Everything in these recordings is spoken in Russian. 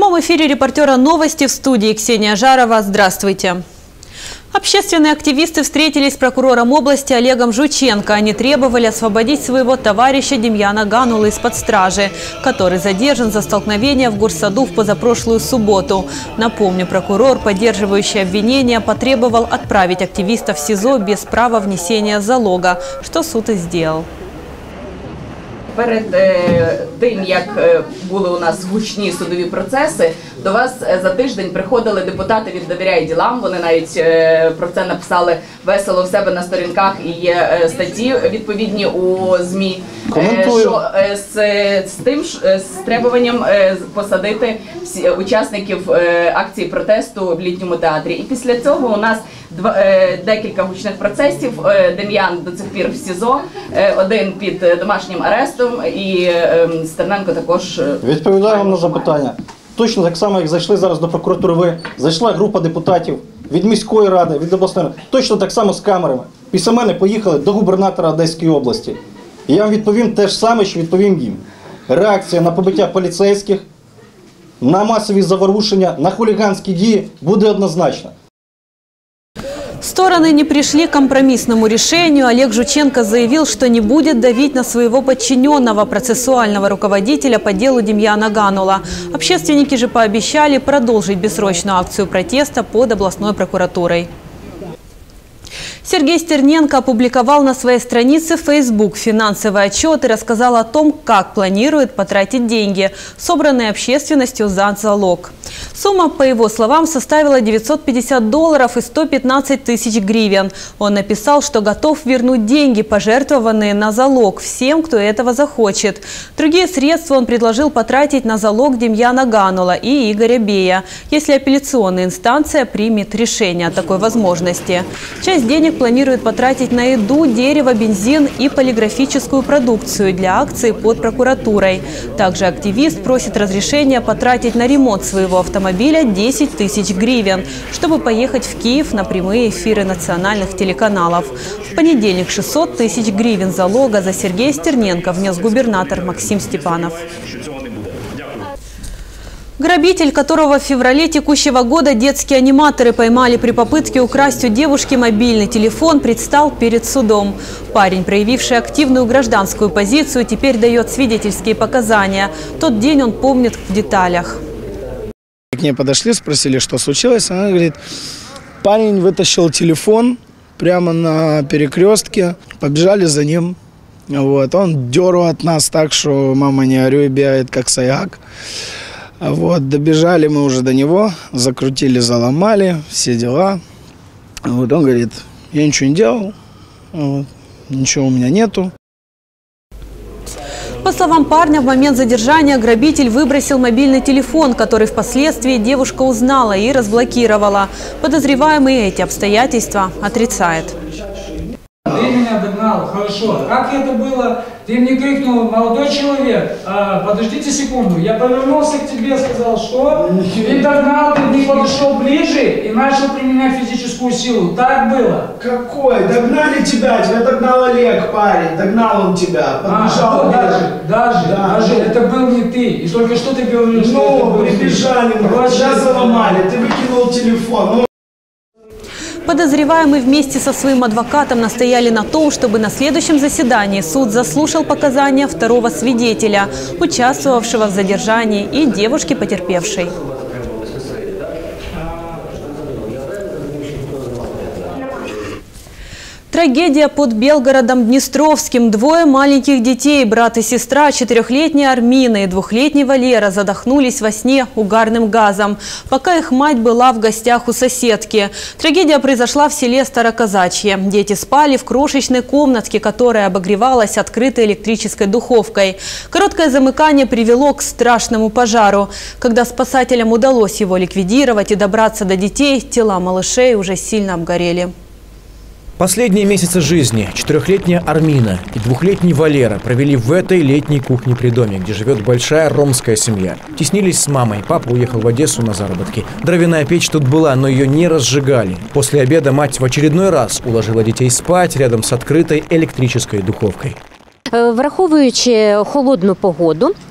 прямом эфире репортера «Новости» в студии Ксения Жарова. Здравствуйте. Общественные активисты встретились с прокурором области Олегом Жученко. Они требовали освободить своего товарища Демьяна Ганулу из-под стражи, который задержан за столкновение в Горсаду в позапрошлую субботу. Напомню, прокурор, поддерживающий обвинения, потребовал отправить активистов в СИЗО без права внесения залога, что суд и сделал. Перед тим, як були у нас гучні судові процеси, до вас за тиждень приходили депутати від «Довіряй ділам». Вони навіть про це написали весело в себе на сторінках, і є статті відповідні у ЗМІ. Що з требуванням посадити учасників акції протесту в літньому театрі. І після цього у нас декілька гучних процесів. Дем'ян до цих пір в СІЗО, один під домашнім арестом, і Стерненко також. Відповідаю вам на запитання. Точно так само, як зайшли зараз до прокуратури ви, зайшла група депутатів від міської ради, від обласної ради, точно так само з камерами. Після мене поїхали до губернатора Одеської області. І я вам відповім те ж саме, що відповім їм. Реакція на побиття поліцейських, на масові заворушення, на хулиганські дії буде однозначна. Стороны не пришли к компромиссному решению. Олег Жученко заявил, что не будет давить на своего подчиненного, процессуального руководителя по делу Демьяна Ганула. Общественники же пообещали продолжить бессрочную акцию протеста под областной прокуратурой. Сергей Стерненко опубликовал на своей странице в Facebook финансовый отчет и рассказал о том, как планирует потратить деньги, собранные общественностью за залог. Сумма, по его словам, составила $950 и 115 тысяч гривен. Он написал, что готов вернуть деньги, пожертвованные на залог, всем, кто этого захочет. Другие средства он предложил потратить на залог Демьяна Ганула и Игоря Бея, если апелляционная инстанция примет решение о такой возможности. Часть денег планирует потратить на еду, дерево, бензин и полиграфическую продукцию для акции под прокуратурой. Также активист просит разрешения потратить на ремонт своего автомобиля 10 тысяч гривен, чтобы поехать в Киев на прямые эфиры национальных телеканалов. В понедельник 600 тысяч гривен залога за Сергея Стерненко внес губернатор Максим Степанов. Грабитель, которого в феврале текущего года детские аниматоры поймали при попытке украсть у девушки мобильный телефон, предстал перед судом. Парень, проявивший активную гражданскую позицию, теперь дает свидетельские показания. Тот день он помнит в деталях. К ней подошли, спросили, что случилось. Она говорит, парень вытащил телефон прямо на перекрестке, побежали за ним. Вот. Он дернул от нас так, что мама не орёй, бегает как саяк. Вот, добежали мы уже до него, закрутили, заломали, все дела. Вот, он говорит, я ничего не делал, вот, ничего у меня нету. По словам парня, в момент задержания грабитель выбросил мобильный телефон, который впоследствии девушка узнала и разблокировала. Подозреваемый эти обстоятельства отрицает. Ты меня догнал, хорошо. Как это было? Ты мне крикнул, молодой человек, подождите секунду. Я повернулся к тебе, сказал, что? Ты догнал, ты не подошел ближе и начал применять физическую силу. Так было? Какой? Догнали тебя, тебя догнал Олег, парень, догнал он тебя, подбежал. Даже это был не ты. И только что ты говорил, что это был прибежали, мы тебя заломали, ты выкинул телефон. Подозреваемый вместе со своим адвокатом настояли на том, чтобы на следующем заседании суд заслушал показания второго свидетеля, участвовавшего в задержании, и девушки потерпевшей. Трагедия под Белгородом-Днестровским. Двое маленьких детей, брат и сестра, 4-летняя Армина и 2-летний Валера, задохнулись во сне угарным газом, пока их мать была в гостях у соседки. Трагедия произошла в селе Староказачье. Дети спали в крошечной комнатке, которая обогревалась открытой электрической духовкой. Короткое замыкание привело к страшному пожару. Когда спасателям удалось его ликвидировать и добраться до детей, тела малышей уже сильно обгорели. Последние месяцы жизни 4-летняя Армина и 2-летний Валера провели в этой летней кухне при доме, где живет большая ромская семья. Теснились с мамой. Папа уехал в Одессу на заработки. Дровяная печь тут была, но ее не разжигали. После обеда мать в очередной раз уложила детей спать рядом с открытой электрической духовкой. Враховуючи холодну погоду,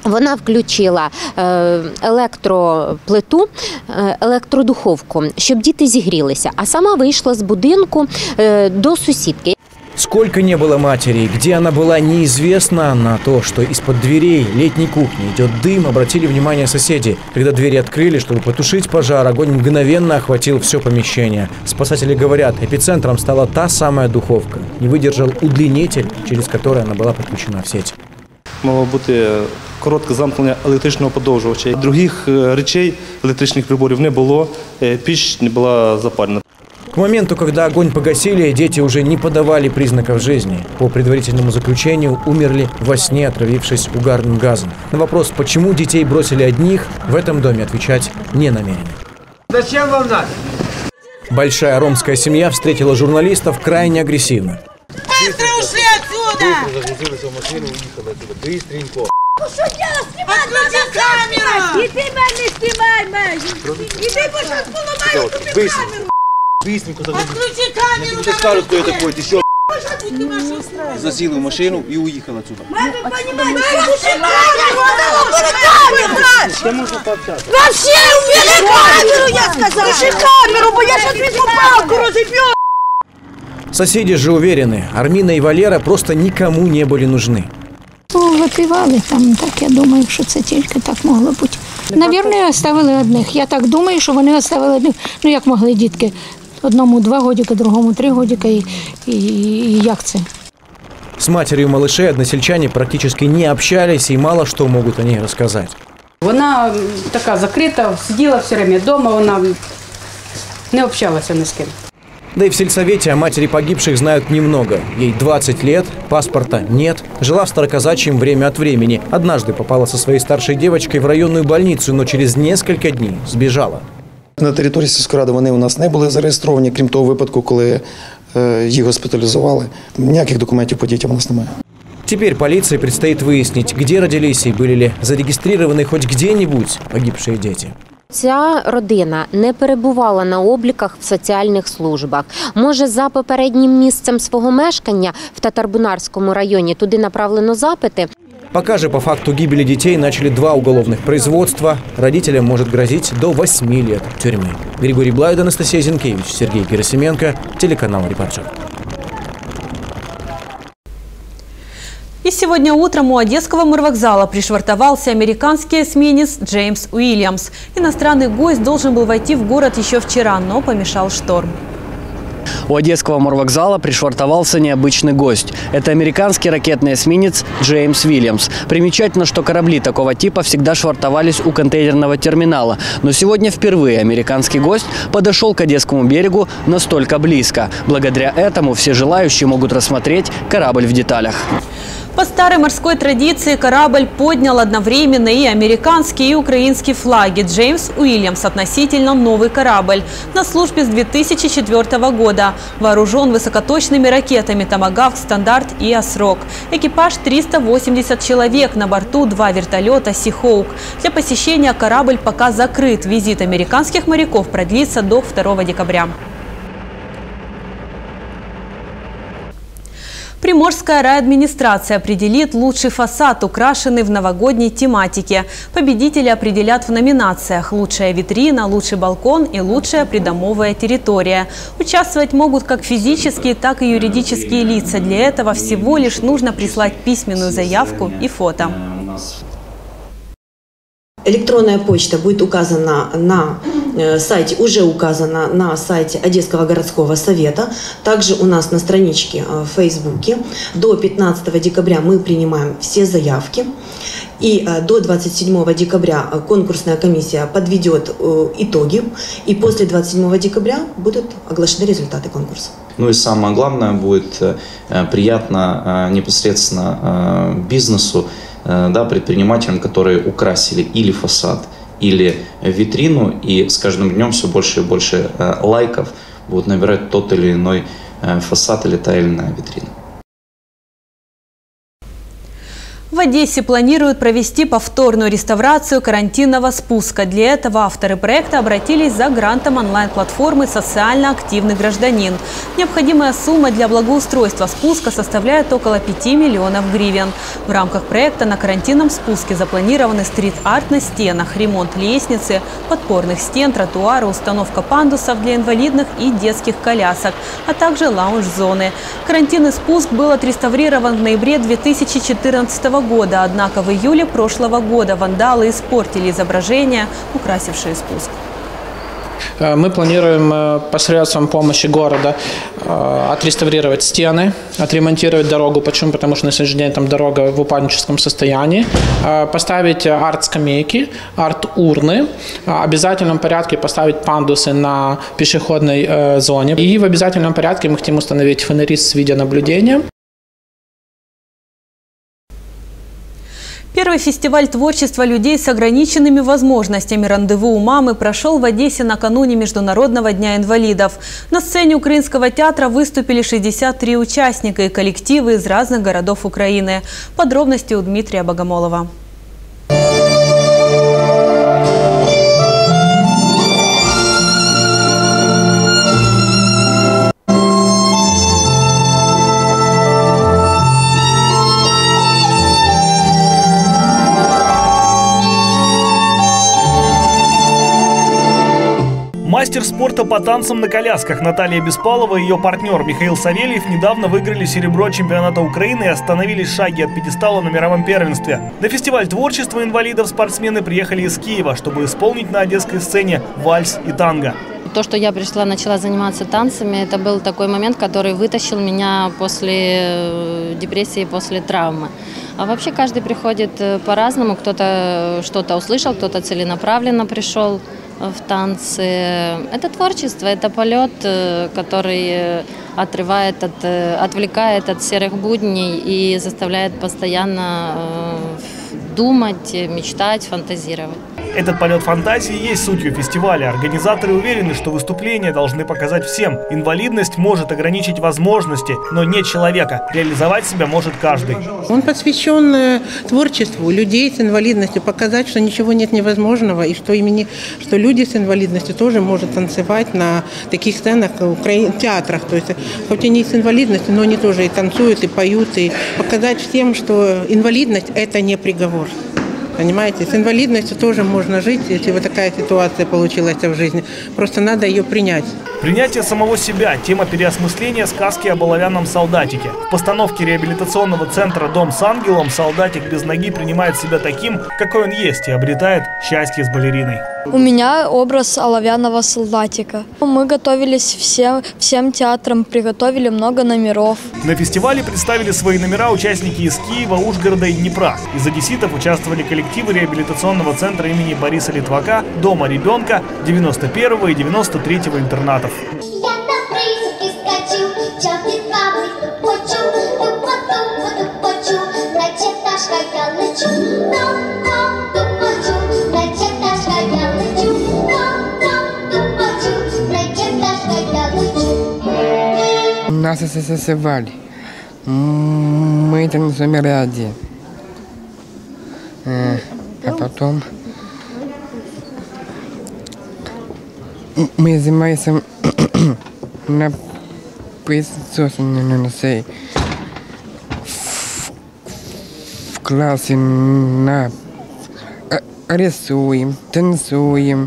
Вона включила електроплиту, електродуховку, щоб діти зігрілися, а сама вийшла з будинку до сусідки. Сколько не было матери, где она была, неизвестно. На то, что из-под дверей летней кухни идет дым, обратили внимание соседи. Когда двери открыли, чтобы потушить пожар, огонь мгновенно охватил все помещение. Спасатели говорят, эпицентром стала та самая духовка. Не выдержал удлинитель, через который она была подключена в сеть. Мало бути коротке замкнення електричного подовжувача. Других речей, електричних приборів не було, піч не була запалена. К моменту, когда огонь погасили, дети уже не подавали признаков жизни. По предварительному заключению, умерли во сне, отравившись угарным газом. На вопрос, почему детей бросили одних, в этом доме отвечать не намерены. Зачем вам надо? Большая ромская семья встретила журналистов крайне агрессивно. Быстро ушли отсюда! Загрузилась в машину, уехала отсюда. Быстренько. Что делать? Снимать надо камеру! И ты меня снимай, Мэйжи! И ты больше поломаю тебе камеру! Быстренько загрузилась. Отключи камеру! Тебе скажут, кто я такой. Ты что? Засела в машину и уехала отсюда. Мама, понимаете, отключи камеру! С кем можно пообщаться? Вообще убери камеру, я сказала! Отключи камеру, бо я сейчас везу палку разъебёт! Соседи же уверены, Армина и Валера просто никому не были нужны. Випивали там, так я думаю, що це тільки так могло бути. Навірно, оставили одних. Я так думаю, що вони оставили одних. Ну як могли дітки? Одному 2 годика, другому 3 годика. І як це? С матерью малышей односельчане практически не общались и мало что могут о ней рассказать. Вона така закрита, сиділа все время дома, вона не общалася ні з ким. Да и в сельсовете о матери погибших знают немного. Ей 20 лет, паспорта нет, жила в Староказачьем время от времени. Однажды попала со своей старшей девочкой в районную больницу, но через несколько дней сбежала. На території сільської ради вони у нас не були зареєстровані, крім того випадку, коли їх госпіталізували. Ніяких документів по дітям у нас немає. Теперь полиции предстоит выяснить, где родились и были ли зарегистрированы хоть где-нибудь погибшие дети. Ця родина не перебувала на обліках в соціальних службах. Може, за попереднім місцем свого мешкання в Татарбунарському районі туди направлено запити. Пока же по факту гибели детей начали 2 уголовных производства. Родителям может грозить до 8 лет тюрьмы. Григорий Блайд, Анастасия Зинкевич, Сергей Герасименко, телеканал «Репортер». И сегодня утром у Одесского морвокзала пришвартовался американский эсминец Джеймс Уильямс. Иностранный гость должен был войти в город еще вчера, но помешал шторм. У Одесского морвокзала пришвартовался необычный гость. Это американский ракетный эсминец Джеймс Уильямс. Примечательно, что корабли такого типа всегда швартовались у контейнерного терминала. Но сегодня впервые американский гость подошел к Одесскому берегу настолько близко. Благодаря этому все желающие могут рассмотреть корабль в деталях. По старой морской традиции корабль поднял одновременно и американские, и украинские флаги. Джеймс Уильямс относительно новый корабль. На службе с 2004 года. Вооружен высокоточными ракетами «Томагавк», «Стандарт» и «Осрок». Экипаж 380 человек. На борту 2 вертолета «Сихоук». Для посещения корабль пока закрыт. Визит американских моряков продлится до 2 декабря. Приморская райадминистрация определит лучший фасад, украшенный в новогодней тематике. Победители определят в номинациях «Лучшая витрина», «Лучший балкон» и «Лучшая придомовая территория». Участвовать могут как физические, так и юридические лица. Для этого всего лишь нужно прислать письменную заявку и фото. Электронная почта будет указана на сайте, уже указана на сайте Одесского городского совета. Также у нас на страничке в Фейсбуке. До 15 декабря мы принимаем все заявки. И до 27 декабря конкурсная комиссия подведет итоги. И после 27 декабря будут оглашены результаты конкурса. Ну и самое главное, будет приятно непосредственно бизнесу, да, предпринимателям, которые украсили или фасад, или витрину, и с каждым днем все больше и больше лайков будут набирать тот или иной фасад или та или иная витрина. В Одессе планируют провести повторную реставрацию карантинного спуска. Для этого авторы проекта обратились за грантом онлайн-платформы «Социально активный гражданин». Необходимая сумма для благоустройства спуска составляет около 5 миллионов гривен. В рамках проекта на карантинном спуске запланированы стрит-арт на стенах, ремонт лестницы, подпорных стен, тротуара, установка пандусов для инвалидных и детских колясок, а также лаунж-зоны. Карантинный спуск был отреставрирован в ноябре 2014 года, однако в июле прошлого года вандалы испортили изображения, украсившие спуск. Мы планируем посредством помощи города отреставрировать стены, отремонтировать дорогу. Почему? Потому что на сегодняшний день там дорога в упадническом состоянии. Поставить арт-скамейки, арт-урны. В обязательном порядке поставить пандусы на пешеходной зоне. И в обязательном порядке мы хотим установить фонари с видеонаблюдением. Первый фестиваль творчества людей с ограниченными возможностями «Рандеву у мамы» прошел в Одессе накануне Международного дня инвалидов. На сцене Украинского театра выступили 63 участника и коллективы из разных городов Украины. Подробности у Дмитрия Богомолова. Мастер спорта по танцам на колясках Наталья Беспалова и ее партнер Михаил Савельев недавно выиграли серебро чемпионата Украины и остановились в шаге от пьедестала на мировом первенстве. На фестиваль творчества инвалидов спортсмены приехали из Киева, чтобы исполнить на одесской сцене вальс и танго. То, что я начала заниматься танцами, это был такой момент, который вытащил меня после депрессии, после травмы. А вообще каждый приходит по-разному, кто-то что-то услышал, кто-то целенаправленно пришел в танцы. Это творчество, это полет, который отвлекает от серых будней и заставляет постоянно думать, мечтать, фантазировать. Этот полет фантазии есть сутью фестиваля. Организаторы уверены, что выступления должны показать всем. Инвалидность может ограничить возможности, но не человека. Реализовать себя может каждый. Он посвящен творчеству людей с инвалидностью, показать, что ничего нет невозможного, и что люди с инвалидностью тоже могут танцевать на таких сценах, театрах. То есть, хоть они с инвалидностью, но они тоже и танцуют, и поют, и показать всем, что инвалидность – это не приговор. Понимаете, с инвалидностью тоже можно жить, если вот такая ситуация получилась в жизни. Просто надо ее принять. Принятие самого себя – тема переосмысления сказки об оловянном солдатике. В постановке реабилитационного центра «Дом с ангелом» солдатик без ноги принимает себя таким, какой он есть, и обретает счастье с балериной. У меня образ оловянного солдатика. Мы готовились всем театрам, приготовили много номеров. На фестивале представили свои номера участники из Киева, Ужгорода и Днепра. Из одесситов участвовали коллективы реабилитационного центра имени Бориса Литвака, Дома ребенка, 91-го и 93-го интернатов. Нас сосывали. Мы танцуем ради. А потом мы занимаемся на присутствии в классе рисуем, танцуем,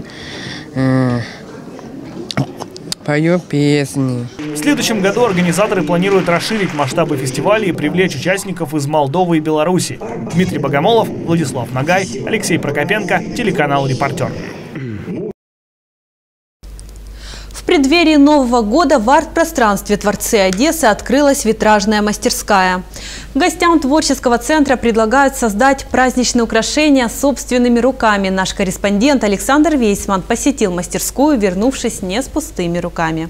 поем песни. В следующем году организаторы планируют расширить масштабы фестиваля и привлечь участников из Молдовы и Беларуси. Дмитрий Богомолов, Владислав Нагай, Алексей Прокопенко, телеканал «Репортер». В преддверии Нового года в арт-пространстве «Творцы Одессы» открылась витражная мастерская. Гостям творческого центра предлагают создать праздничные украшения собственными руками. Наш корреспондент Александр Вейсман посетил мастерскую, вернувшись не с пустыми руками.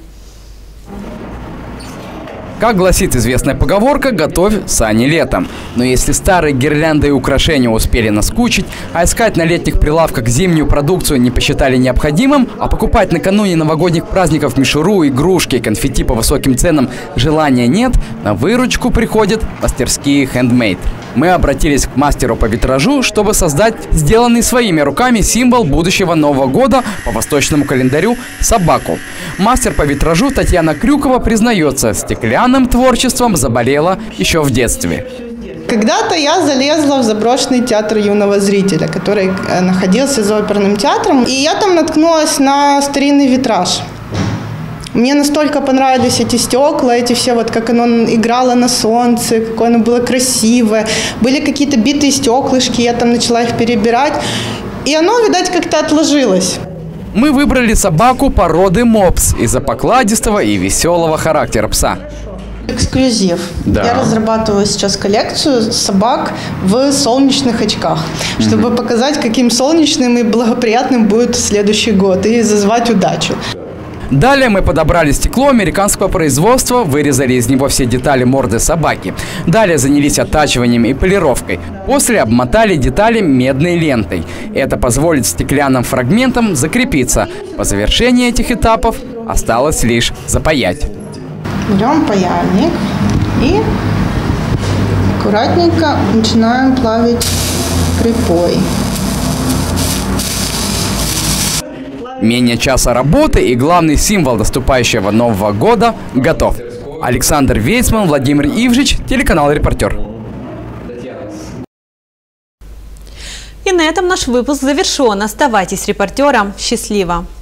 Как гласит известная поговорка, готовь сани летом. Но если старые гирлянды и украшения успели наскучить, а искать на летних прилавках зимнюю продукцию не посчитали необходимым, а покупать накануне новогодних праздников мишуру, игрушки и конфетти по высоким ценам желания нет, на выручку приходят мастерские «Handmade». Мы обратились к мастеру по витражу, чтобы создать сделанный своими руками символ будущего Нового года по восточному календарю – собаку. Мастер по витражу Татьяна Крюкова признается, стеклянным творчеством заболела еще в детстве. Когда-то я залезла в заброшенный театр юного зрителя, который находился за оперным театром, и я там наткнулась на старинный витраж. Мне настолько понравились эти стекла, эти все, вот как оно играло на солнце, какое оно было красивое. Были какие-то битые стеклышки, я там начала их перебирать, и оно, видать, как-то отложилось. Мы выбрали собаку породы мопс из-за покладистого и веселого характера пса. Эксклюзив. Да. Я разрабатываю сейчас коллекцию собак в солнечных очках, чтобы показать, каким солнечным и благоприятным будет следующий год и зазвать удачу. Далее мы подобрали стекло американского производства, вырезали из него все детали морды собаки. Далее занялись оттачиванием и полировкой. После обмотали детали медной лентой. Это позволит стеклянным фрагментам закрепиться. По завершении этих этапов осталось лишь запаять. Берем паяльник и аккуратненько начинаем плавить крепой. Менее часа работы и главный символ наступающего Нового года готов. Александр Вейцман, Владимир Ивжич, телеканал «Репортер». И на этом наш выпуск завершен. Оставайтесь с «Репортером». Счастливо!